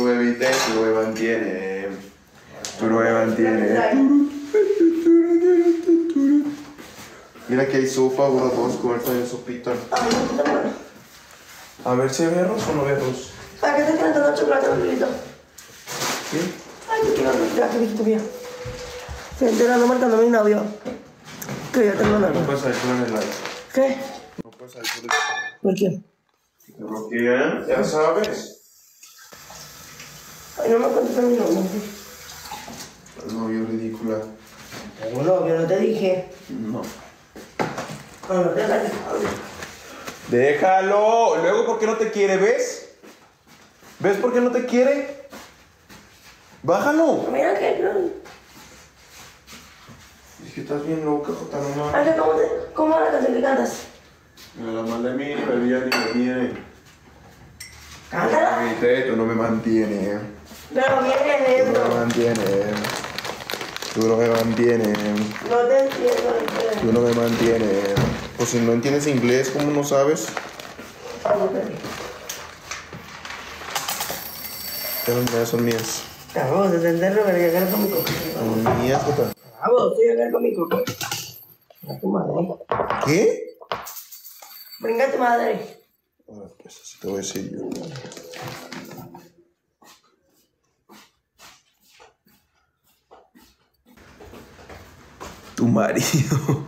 bebiste, tú no me mantienes. Tú no me mantienes. Mira que hay sopa, ahora vamos a comer también sopita. A ver si hay berros o no berros. ¿Para qué te están dando chocolate, Lulito? ¿Qué? Ay, yo quiero chocolate, hijito mío. Se enterando marcando a mi novio. Que yo tengo novio. No puedes salir por el live. ¿Qué? No puedes salir por el live. ¿Por qué? Porque ya sabes. Ay, no me contesta mi novio. Novio ridícula. Tengo novio, no te dije. No. No, no te dije. Déjalo. Luego, ¿por qué no te quiere? ¿Ves? ¿Ves por qué no te quiere? Bájalo. Mira que no. Es que estás bien loca, Jota, no mames. Ay, ¿cómo va la canción que cantas? Me la mala de mí, ni me viene ni me viene. Cántala. Tú no me mantienes. Pero viene de Tú no me esto. mantienes. Tú no me mantienes. No te entiendo. Tú no me mantienes. Pues si no entiendes inglés, ¿cómo no sabes? Son mías. Vamos, de entenderlo, pero llegar con mi coco. Son mías, Jota. Vamos, estoy a llegar con mi coco. A tu madre. ¿Qué? Venga a tu madre. Ahora, pues así te voy a decir yo. Tu marido.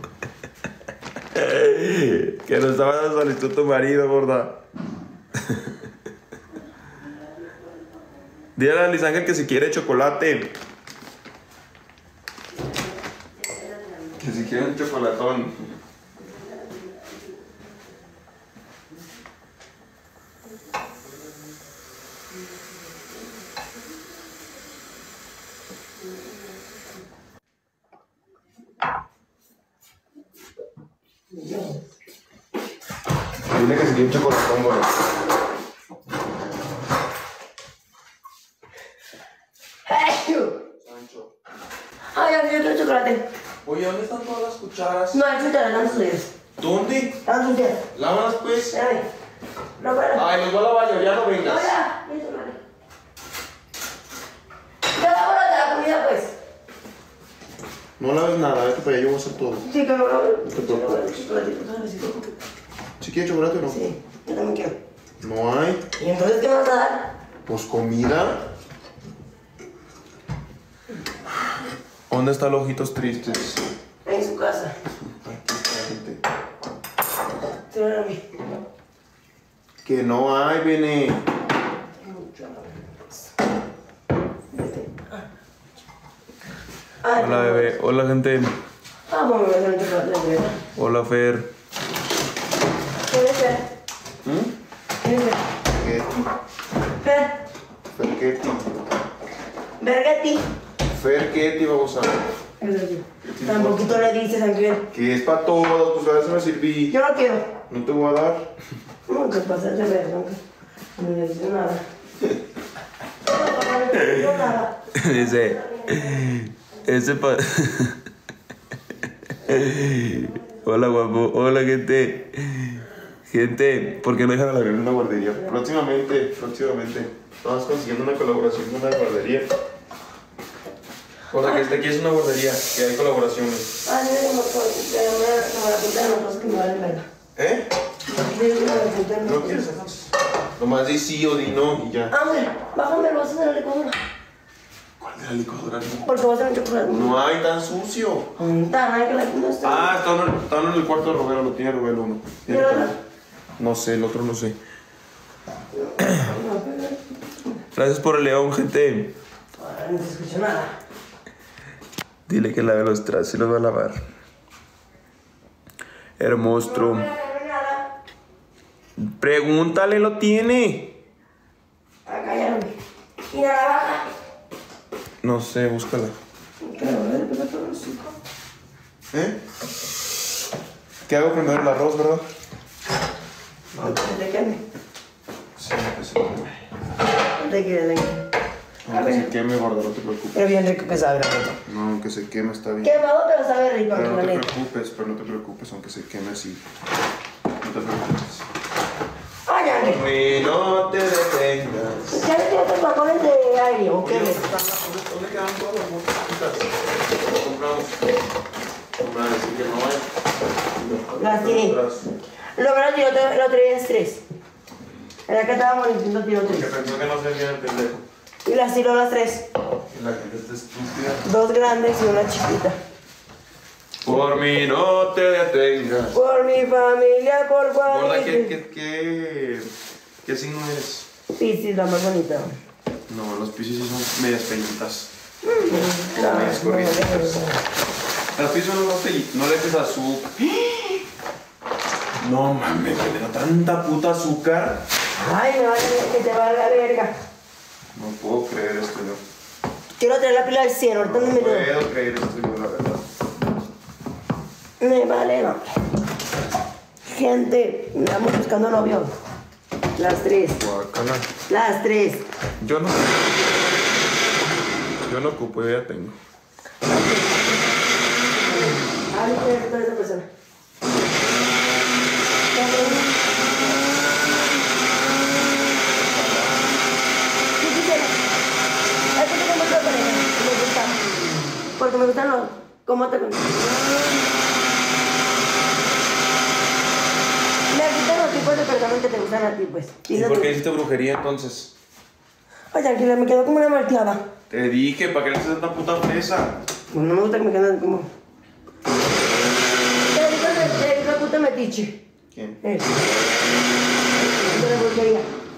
Que no estaba dando solicitud tu marido, gorda. Dile a Liz Ángel que si quiere chocolate. Que si quiere un chocolatón. Dile que si quiere un chocolatón, güey. Sancho. Ay, yo quiero chocolate. Oye, ¿dónde están todas las cucharas? No, hay chucharas, están sucias. ¿Dónde? Están sucias. Lávalas, pues. Espérame. No, para. Ay, nos va a lavar yo, ya no No, vengas. ya. ¿Qué chocolate? Te la bola de la comida, pues. No laves nada, vete para allá, yo voy a hacer todo. Sí, que no lo veo. No te preocupes. Chocolatito, ¿sabes? ¿Si quieres chocolate o no? Sí, yo también quiero. No hay. ¿Y entonces qué me vas a dar? Pues comida. ¿Dónde están los ojitos tristes? En su casa. Aquí está, gente. Se van a mí. Que no hay, Bene. Hola, bebé. Hola, gente. Ah, bueno, me voy a hacer un chocolate de verdad. Hola, Fer. ¿Quién es Fer? ¿Quién es Fer? Fer. Ferquetti. Vergetti. Ferquetti, vamos a ver. Tan poquito le dices, Ángel. Que es para todos, pues a veces me serví. Yo no quiero. No te voy a dar. No, que pasa de ver, no necesito nada. No, nada. Dice. Ese pa. Hola, guapo. Hola, gente. Gente, ¿por qué no dejan abrir una guardería? Próximamente. Estamos consiguiendo una colaboración con una guardería. Hola, que aquí es una guardería, que hay colaboraciones. Ah, no, no, me la apunté en los dos que me valen verga. ¿Eh? No ¿No quieres hacer? Nomás di sí o di no y ya. Ángel, bájame el vaso de la licuadora. ¿Cuál de la licuadora? Porque vas a hacer un chocolate. No hay tan sucio. Tan, hay que la no está. Ah, está en el cuarto de Robelo, lo tiene Robelo uno. ¿Y el otro? No sé, el otro no sé. Gracias por el león, gente. No se escucha nada. Dile que lave los trastes y los va a lavar. Hermoso. No nada. Pregúntale, lo tiene. Acá ya no. ¿Y la navaja? No sé, búscala. ¿Eh? ¿Qué hago primero? El arroz, ¿verdad? No, que se te queme. Sí, que se queme. No te quede, No, que se queme, gordo, no te preocupes. Pero bien rico que sabe, Renato. No, aunque se queme está bien. Quemado, pero sabe rico, Pero no te Renato. preocupes, aunque se queme así. No te preocupes. Ay, Vaya, Por mí no te detengas. ¿ya le tienes los vagones de aire o qué? ¿Dónde quedan todas las músicas? Compramos. Así que no hay. Las tiré. Lo menos yo lo traía 3. Era que estábamos diciendo tiro 3. Que pensó que no se bien el pendejo. Y las tiró las 3. Y la gente está estúpida. 2 grandes y una chiquita. Por mí no te detengas. Por mi familia, por Gorda, Juan. ¿qué signo eres? Piscis, la más bonita. No, los Piscis sí son medias peñitas. Claro, medias corrientes. Las Piscis no le echas azúcar. No mames, me da tanta puta azúcar. Ay, me vale que te valga verga. No puedo creer esto yo. Quiero traer la pila al 100, ahorita no me lo. puedo creer esto yo, la verdad. Me vale, no. Gente, andamos buscando novio. Las 3. Guacala. Las 3. Yo no ocupo, yo ya tengo. Ay, ¿qué es esa persona? ¿Qué quisiera? Es que tengo otra pareja. Me gusta. Porque me gustan los. ¿Cómo te gusta? Me gustan los tipos de personas que te gustan a ti, pues. ¿Y por qué hiciste brujería entonces? Ay, tranquila, me quedo como una malteada. Te dije, ¿para qué le haces tanta puta fresa? No me gusta que me queden como. Te digo puta metiche. ¿Quién? De la brujería.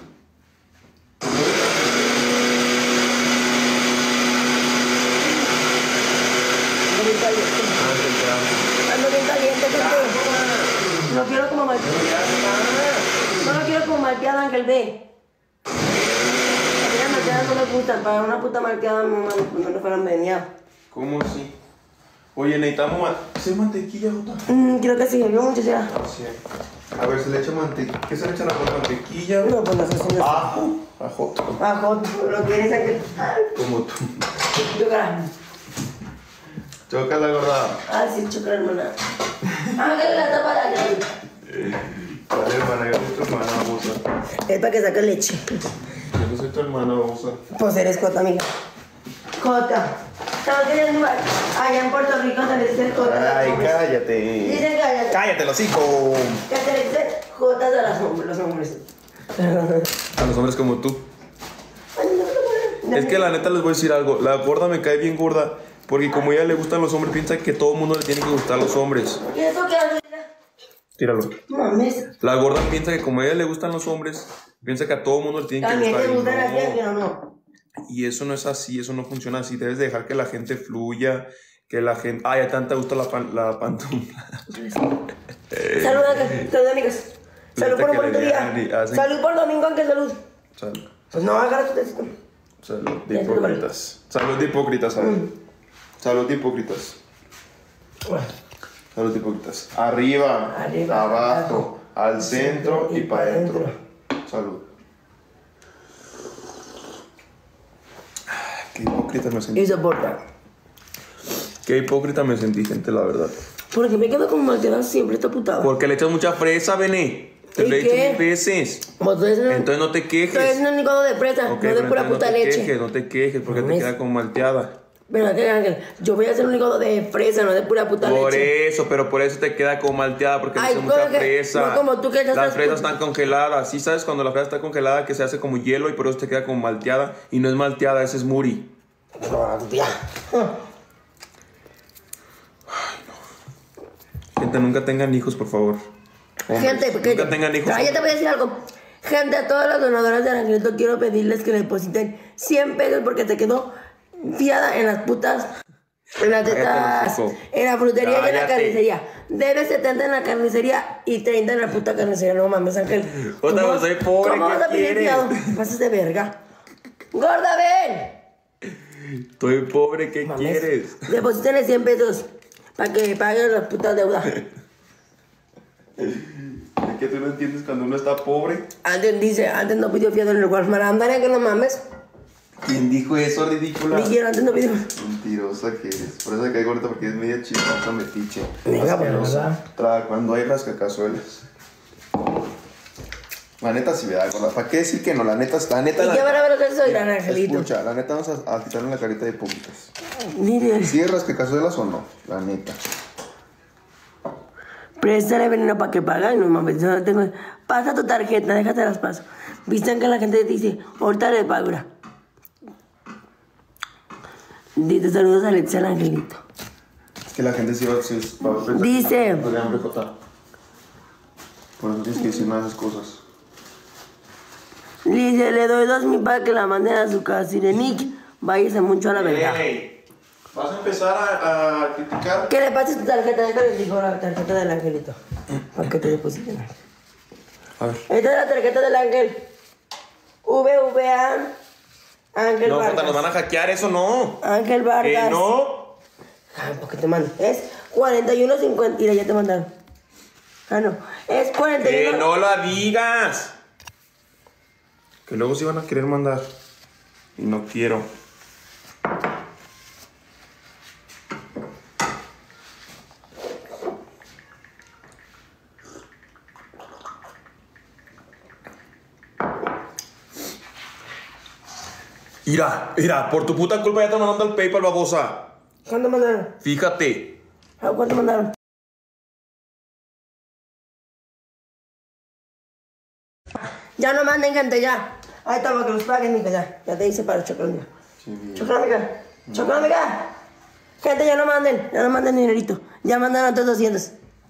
Ando bien caliente, gente. No quiero como malteada. No lo quiero como malteada, Ángel, ve. Las malteadas no me gustan. Para una puta malteada no me fueran meneadas. ¿Cómo así? Oye, necesitamos ¿hacer mantequilla, Jota? Creo que sí, yo mucho ya. Sí. A ver, se le echa mantequilla. ¿Qué se le echa a la mantequilla? No, pues no sé si Ajo. Ajo. Ajo, lo quieres, Ángel. Como tú. Chocar. Chócala, gorda. Ah, sí, chocar, hermana. Ángel, la tapa la llave. Vale, hermana, yo soy tu hermana, babosa. Es para que saque leche. Yo no soy tu hermana, babosa. Pues eres Cota, amiga. Cota. ¿Sabes qué es el lugar? Allá en Puerto Rico se le dice Cota. Ay, cállate. Dicen cállate. Cállate, los hijos. Que se le dice Jotas a los hombres. A los hombres como tú. Es que la neta les voy a decir algo. La gorda me cae bien gorda. Porque como a ella le gustan los hombres, piensa que todo el mundo le tiene que gustar los hombres. ¿Y eso qué hace? Tíralo. Mames. La gorda piensa que como a ella le gustan los hombres, piensa que a todo el mundo le tiene que También gustar. te gustan las Y que no. no. Y eso no es así, eso no funciona así. Debes de dejar que la gente fluya, que la gente... Ay, a tanta gusta la pantufla. Salud, Ángel. Salud, amigos. Salud por un buen día. Salud por domingo, Ángel, salud. Salud. Pues no, agarra tu tecito. Salud de hipócritas. Salud de hipócritas, ¿sabes? Salud de hipócritas. Salud de hipócritas. Arriba, Arriba, abajo, al centro y para adentro. Salud. Qué hipócrita me sentí. Y soporta. Qué hipócrita me sentí, gente, la verdad. Porque me quedo como malteada siempre, esta putada. Porque le echas mucha fresa, Bené. Te ¿Y lo he dicho qué? 1000 veces. Pues tú eres Entonces no te quejes. Entonces no es licuado de fresa, Ok, no de pero pura entonces puta no te leche. quejes, no te quejes, porque te Mames. queda como malteada. Pero que Ángel, yo voy a hacer un licuado de fresa, no de pura puta Por leche. eso, pero por eso te queda como malteada, porque le Ay, echas mucha ¿cómo que? fresa. No como tú que ya Las estás- fresas están congeladas. ¿Sí sabes cuando la fresa está congelada que se hace como hielo y por eso te queda como malteada? Y no es malteada, ese es muri. No, tía. Gente, nunca tengan hijos, por favor. Hombres, Gente, porque nunca tengan hijos. Ya te voy a decir algo. Gente, a todas las donadoras de Angelito quiero pedirles que le depositen 100 pesos porque te quedó fiada en las putas, en las tetas, Cállate, los hijos. en la frutería y en la Cállate. carnicería. Debe 70 en la carnicería y 30 en la puta carnicería. No mames, Ángel. Otra ¿Cómo- vez soy pobre, ¿Cómo ¿qué vas a pedir quieres? fiado? Pasas de verga. Gorda, ven. Estoy pobre, ¿qué Mames. quieres? Deposítenle 100 pesos para que paguen las putas deudas. Es que tú no entiendes cuando uno está pobre. Antes no pidió fiado en el Walmart. Ándale, que no mames. ¿Quién dijo eso, ridícula? Dijeron, antes no pidió. Mentirosa que eres. Por eso me cae gorda, porque es media chismosa metiche. Venga, pues, Asquerosa. Cuando hay rascacazuelas. La neta sí, ¿verdad, gorda? ¿Para qué decir que no? La neta. ¿Y qué van a ver lo que soy, gran angelito? Escucha, la neta vamos a quitarle la carita de hipócritas. Mire. ¿Sí es rascacazuelas o no? La neta. Préstale veneno para que pague. No mames, yo no tengo. Pasa tu tarjeta, déjate las paso. Viste que la gente dice, ahorita le pago. Mira. Dice saludos a Alexia el angelito. Es que la gente sí va a pensar. Dice. De hambre, Jota. Por eso tienes que decir una de esas cosas. Dice, le doy 2,000 para que la manden a su casa. Y de Nick, váyase mucho a la verdad. ¿Vas a empezar a criticar? ¿Qué le pasa tu tarjeta? Déjale, dijo la tarjeta del angelito. Para que te depositen. A ver. Esta es la tarjeta del ángel. VVA. Ángel No, Vargas. Jota, nos van a hackear, eso no. Ángel Vargas. No. Ay, ¿por qué te mando? Es 41.50. Mira, ya te mandaron. Ah, no. Es 41. Que no la digas. Que luego sí van a querer mandar. Y no quiero. Mira, por tu puta culpa ya te mandando el PayPal, babosa. ¿Cuánto mandaron? Fíjate. ¿Cuánto mandaron? Ya no manden, gente, ya. Ahí está, para que los paguen, mica, ya. Ya te hice para chocar, mica. Chocar, mica. Chocar, mica. Gente, ya no manden dinerito. Ya mandaron otros 200.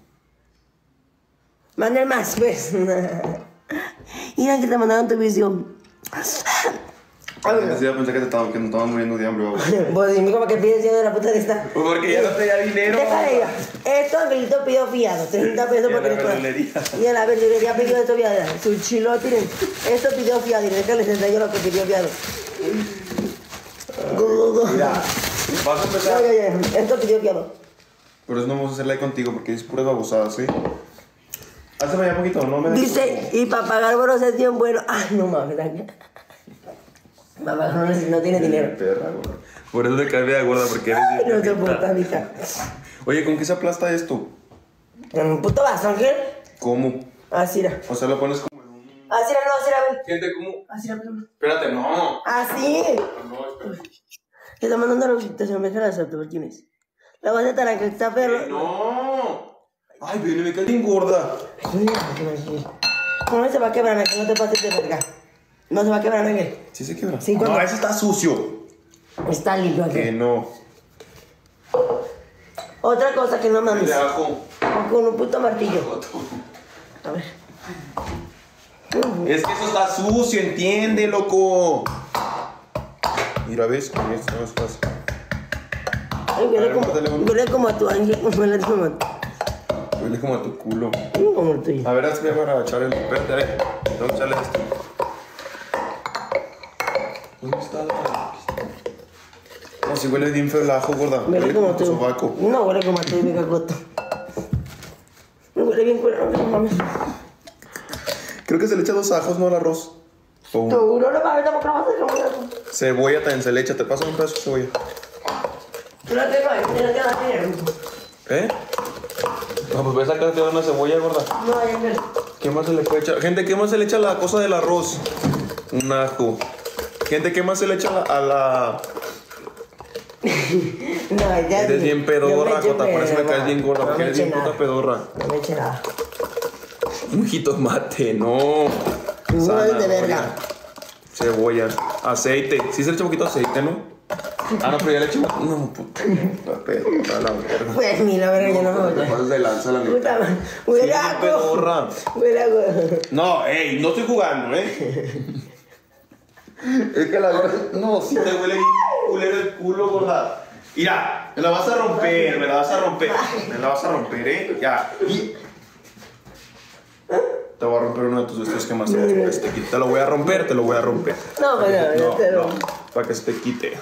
Manden más, pues. Mira que te mandaron tu visión. Pensé que nos estaban muriendo de hambre, babosa. Pues dime cómo que pides dinero de la puta de esta. Porque ya no tenía dinero. Déjale ya. Esto Angelito pidió fiado, 30 pesos por verdulería. Y en la verdulería pidió esto fiado. Su chilo, miren. Esto pidió fiado y déjale les yo lo que pidió fiado. Mira, vas a empezar. Ya. Esto pidió fiado. Por eso no vamos a hacer like contigo, porque es puras babosadas, ¿sí? Hazme ya poquito, no me des. Dice, y para pagar bonos es bien bueno. Ay, no mames, mamá no tiene dinero. Perra, gorda. Por eso te cae de gorda, porque eres Ay, no bien te perrita. puta, mija. Oye, ¿con qué se aplasta esto? En un puto vaso, Ángel. ¿Cómo? Así era. O sea, lo pones como en un... Así era, no, así era, ven. Gente, ¿cómo? Así era, ven. Espérate, no. Así. No, espérate. Le está mandando la visitación, me deja la suerte, ¿por quién es? La voz de Taranca, está perro. No. Ay, viene, me cae bien gorda. ¿Cómo se va a quebrar, Ángel? No te pases de verga. No se va a quebrar, Ángel. ¿Sí se quebra? Sí, no, cuando- ese está sucio. Está limpio, Que Ángel. no. Otra cosa que no mames. De ajo. Con un puto martillo. A ver. Es que eso está sucio, entiende, loco. Mira, ¿ves? Con esto no es fácil. Ay, huele como a tu Ángel. Huele como a Huele como a tu culo. como el tuyo. A ver, hazme para echar el... Espérate, tengo que echarle esto. ¿Dónde está la...? No, si huele bien feo el ajo, gorda. Huele como a tu tú. sobaco. No huele como a tu, mi cacoto. Me huele bien culero, no mames. Creo que se le echa 2 ajos, no al arroz. O uno. Tú no lo mames, tampoco lo vas a hacer como eso. Cebolla también se le echa. Te paso un pedazo de cebolla. Tú no tengo ahí, tú no tengo dinero. ¿Eh? No, pues ves acá te da una cebolla, gorda. No, Ángel. ¿Qué más se le puede echar? Gente, ¿qué más se le echa a la cosa del arroz? Un ajo. Gente, ¿qué más se le echa a la... No, ya. Eres bien pedorra, Jota, por eso me caes bien gorda, No porque me eres eche bien puta nada. pedorra. No me eche nada. Un jitomate, no. No es de Zanahoria, verga. Cebolla, aceite. Sí se le echa un poquito de aceite, ¿no? Ah, no, pero ya le eché... No, puta. La pedorra, la verga. Pues mira, verga, yo no me voy Te a. pasas de lanza, la Puta neta. madre. Huele Sí, a ajo. pedorra. Huele a ajo. No, ey, no estoy jugando, ¿eh? Es que la gorda... No, sí te huele bien culero el culo, gorda. Mira, me la vas a romper, me la vas a romper. Me la vas a romper, ¿eh? Ya. Y... Te voy a romper uno de tus vestidos que más te que se te quite. Te lo voy a romper, te lo voy a romper. No, pero no te lo. Para que se te quite.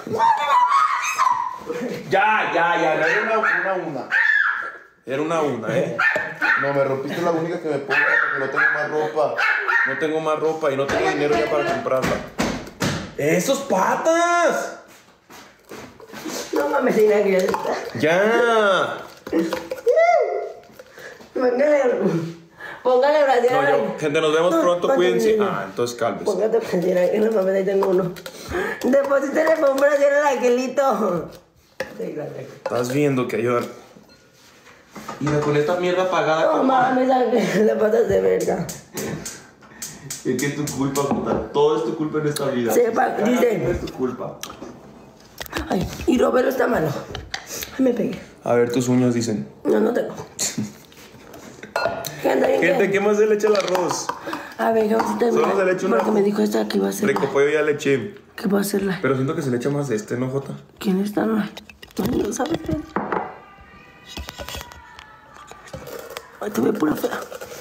Ya, era una. Era una, ¿eh? No, me rompiste la única que me pongo porque no tengo más ropa. No tengo más ropa y no tengo dinero ya para comprarla. ¡Esos patas! No mames, sin Ángel. ¡Ya! Póngale brasier. No, yo, gente, nos vemos pronto, cuídense. Ah, entonces cálmese. Póngate brasier ahí, no mames, ahí tengo uno. Deposítale un brasier al angelito. Sí, gracias. Estás viendo que ayudar. Mira, con esta mierda apagada. No mames, Ángel, le pasas de verga. Es que es tu culpa, puta. Todo es tu culpa en esta vida. Sepa, dice. No es tu culpa. Ay, y Roberto está malo. Ay, me pegué. A ver, tus uñas dicen. No, no tengo. Gente, ¿qué más se le echa al arroz? A ver, Josita, Solo se le echa una. porque me dijo esta que iba a hacer. Rico pollo ya le eché. ¿Qué va a hacerla? Pero siento que se le echa más de este, ¿no, Jota? ¿Quién está? No sabes qué. Ay, te veo pura fea.